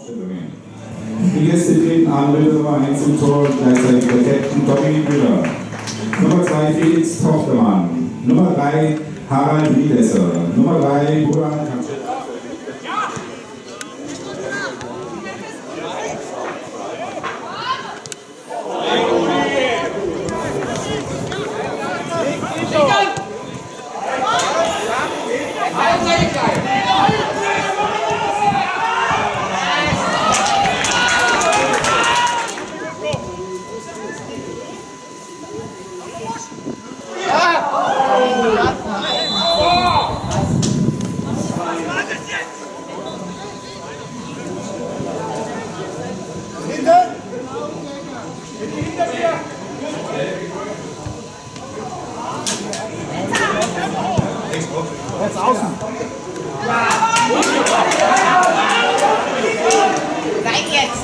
Die Gäste treten an mit Nummer 1 im Tor, gleichzeitig der Captain Tommy Müller. Nummer 2 Felix Tochtermann. Nummer 3 Harald Wiedesser. Nummer 3 Buran Kaczek. Jetzt außen. Zeig jetzt.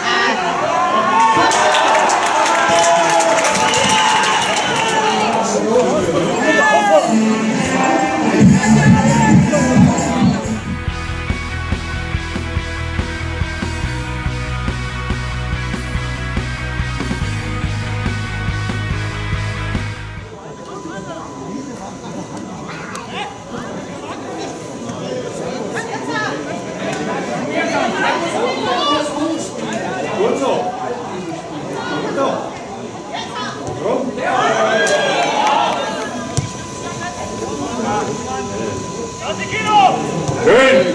Schön!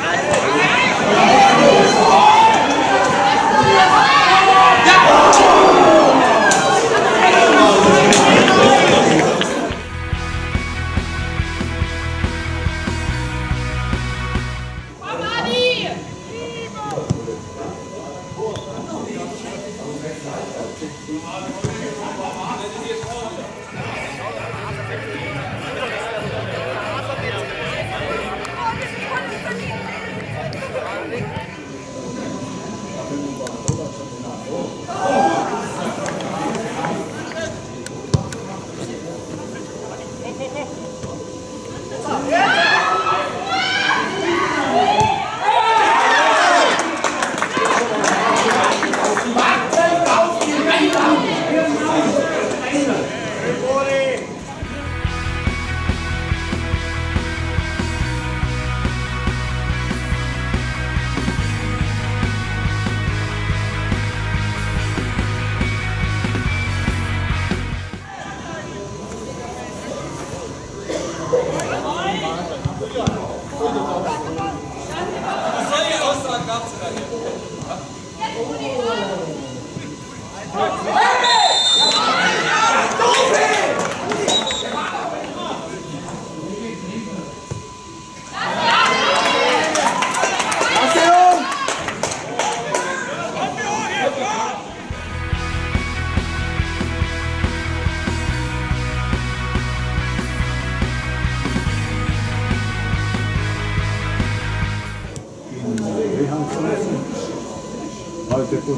Heute kurz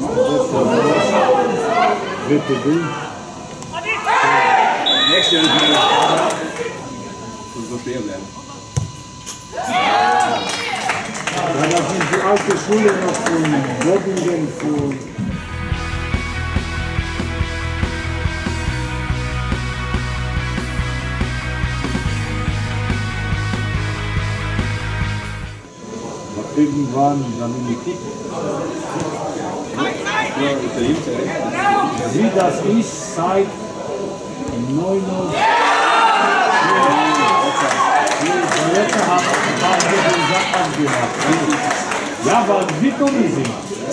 dritte Bild. Nächste Jahr nicht mehr. So stehen bleiben. Dann sind die alte Schule noch von Bobbingen von irgendwann dann in die Kippe. Wie das ist seit 9 Uhr. Die Leute haben den Sack abgemacht. Ja, weil wie kommen sie?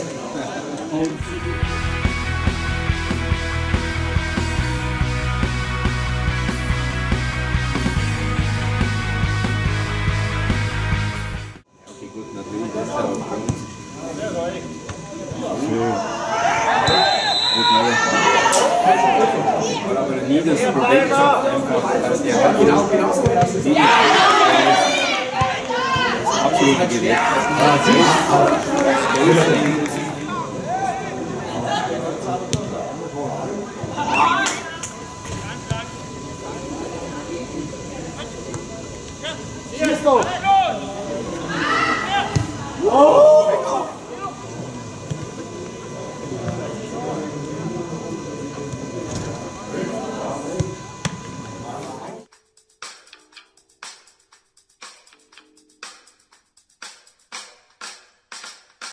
Aber nie das Problem ist einfach, dass der absolut direkt. Schieß doch!